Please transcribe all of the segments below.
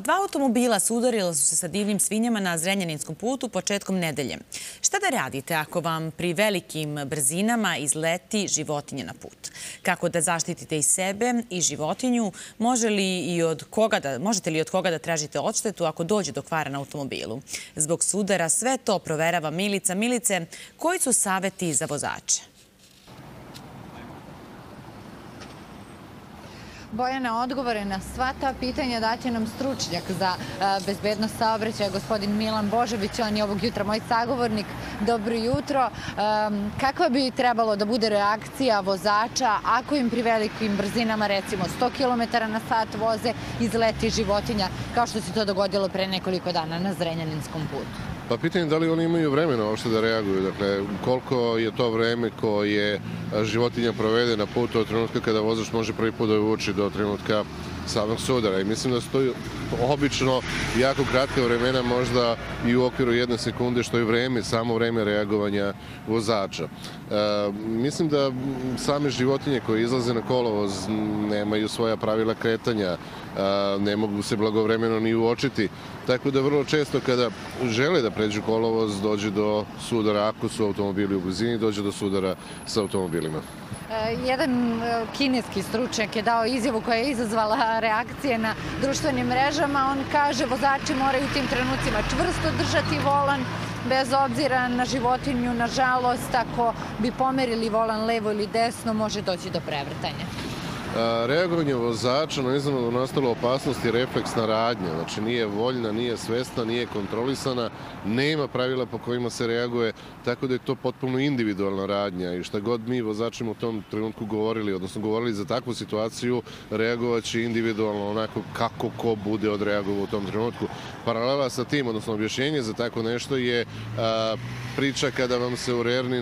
Dva automobila sudarila su se sa divljim svinjama na Zrenjaninskom putu početkom nedelje. Šta da radite ako vam pri velikim brzinama izleti životinja na put? Kako da zaštitite i sebe i životinju? Možete li od koga da tražite odštetu ako dođe do kvara na automobilu? Zbog sudara sve to proverava Milica. Milice, koji su saveti za vozače? Bojana, odgovore na sva ta pitanja daće nam stručnjak za bezbednost saobraćaja, gospodin Milan Božović. On je ovog jutra moj sagovornik. Dobro jutro. Kakva bi trebalo da bude reakcija vozača ako im pri velikim brzinama, recimo 100 km na sat voze, izleti životinja, kao što se to dogodilo pre nekoliko dana na Zrenjaninskom putu? Pa pitanje je da li oni imaju vremena uopšte da reaguju. Dakle, koliko je to vreme koje životinja provede na putu od trenutka kada vozač može prvi put da je uvuči do trenutka samog sudara. I mislim da su to obično jako kratka vremena, možda i u okviru jedne sekunde, što je samo vreme reagovanja vozača. Mislim da same životinje koje izlaze na kolovoz nemaju svoja pravila kretanja, ne mogu se blagovremeno ni uočiti. Tako da vrlo često kada žele da pređu kolovoz dođe do sudara, ako su automobili u blizini, dođe do sudara sa automobilima. Jedan kineski stručnjak je dao izjavu koja je izazvala reakcije na društvenim mrežama. On kaže vozači moraju u tim trenucima čvrsto držati volan, bez obzira na životinju. Nažalost, ako bi pomerili volan levo ili desno, može doći do prevrtanja. Reagovanje vozača na iznenadnu nastalu opasnost je refleksna radnja. Znači nije voljna, nije svesna, nije kontrolisana, nema pravila po kojima se reaguje, tako da je to potpuno individualna radnja i šta god mi vozačima u tom trenutku govorili, odnosno govorili za takvu situaciju, reagovaće individualno onako kako ko bude odreagovao u tom trenutku. Paralela sa tim, odnosno objašnjenje za tako nešto je priča kada vam se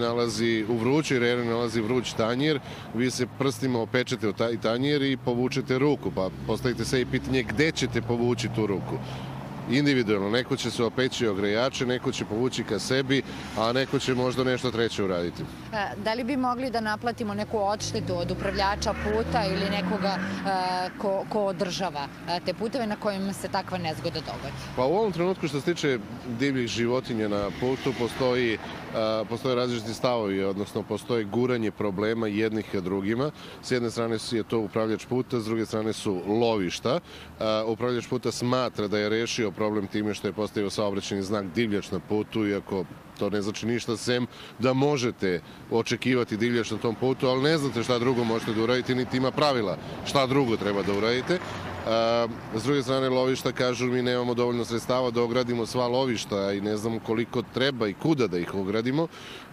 u vrućoj rerni nalazi vruć tanjir, vi se prstima opečete u taj tanjir i povučete ruku, pa postavite se i pitanje gde ćete povući tu ruku. Individualno, neko će se opeći o grejače, neko će povući ka sebi, a neko će možda nešto treće uraditi. Da li bi mogli da naplatimo neku odštetu od upravljača puta ili nekoga ko održava te puteve na kojima se takva nezgoda dogodi? Pa u ovom trenutku što se tiče divljih životinja na putu postoje različiti stavovi, odnosno postoje guranje problema jednih ka drugima. S jedne strane je to upravljač puta, s druge strane su lovišta. Upravljač puta smatra da je rešio problem time što je postavio saobraćajni znak divljač na putu, iako to ne znači ništa sem da možete očekivati divljač na tom putu, ali ne znate šta drugo možete da uradite, niti ima pravila šta drugo treba da uradite. S druge strane, lovišta kažu mi nemamo dovoljno sredstava da ogradimo sva lovišta i ne znamo koliko treba i kuda da ih ogradimo.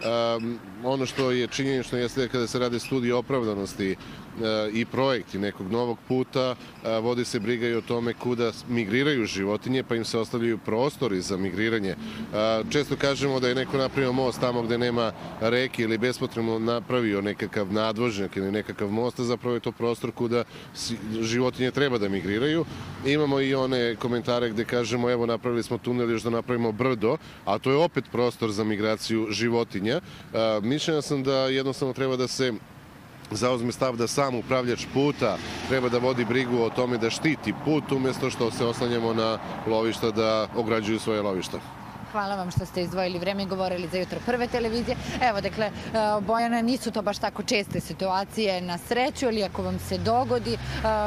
Ono što je činjenično jeste kada se rade studije opravdanosti i projekti nekog novog puta, vodi se briga i o tome kuda migriraju životinje, pa im se ostavljaju prostori za migriranje. Često kažemo da je neko napravio most tamo gde nema reke ili bespotrebno napravio nekakav nadvožnjak ili nekakav most, a zapravo je to prostor kuda životinje treba da migriraju. Imamo i one komentare gde kažemo evo napravili smo tunel još da napravimo brdo, a to je opet prostor za migraciju životinja. Mišljenja sam da jednostavno treba da se zauzme stav da sam upravljač puta treba da vodi brigu o tome da štiti put umjesto što se oslanjamo na lovišta da ograđuju svoje lovišta. Hvala vam što ste izdvojili vreme i govorili za Jutro prve televizije. Evo, dakle, Bojana, nisu to baš tako česte situacije na sreću, ali ako vam se dogodi,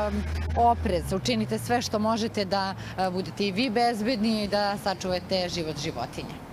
oprez, učinite sve što možete da budete i vi bezbedni i da sačuvate život životinja.